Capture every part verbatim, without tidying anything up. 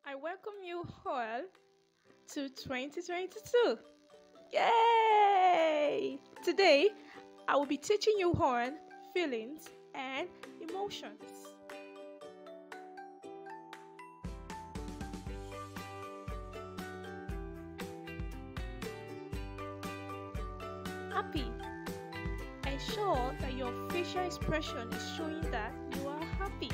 I welcome you all to twenty twenty-two. Yay! Today, I will be teaching you on feelings and emotions. Happy. Ensure that your facial expression is showing that you are happy.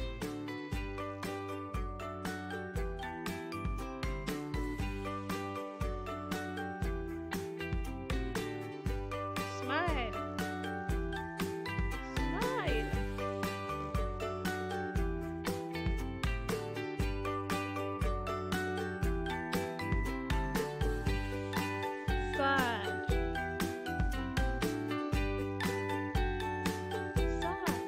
Smile. Smile. Sad. Sad.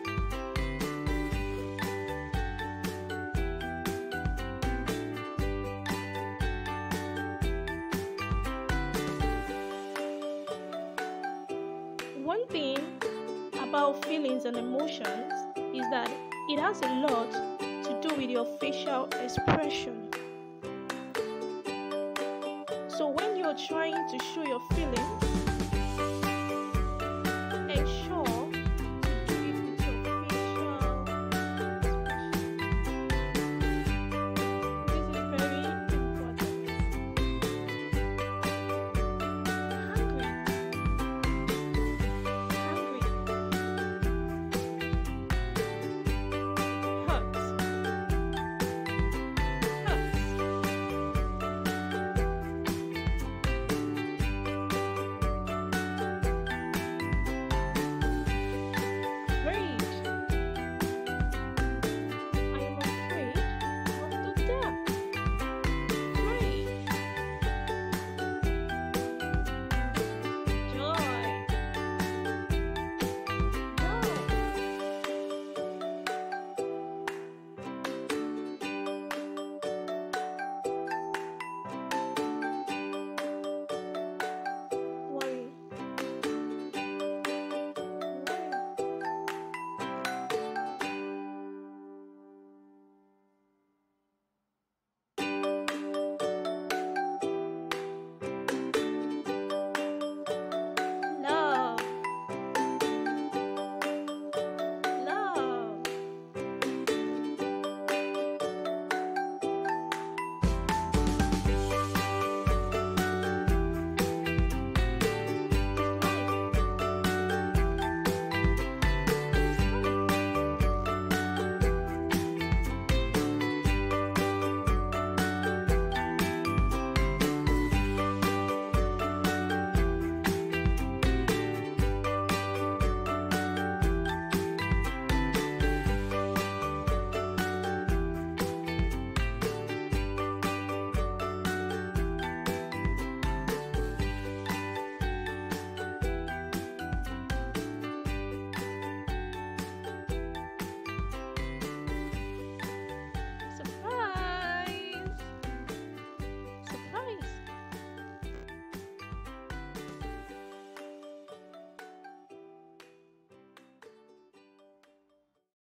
One thing about feelings and emotions is that it has a lot to do with your facial expression. So when you're trying to show your feelings,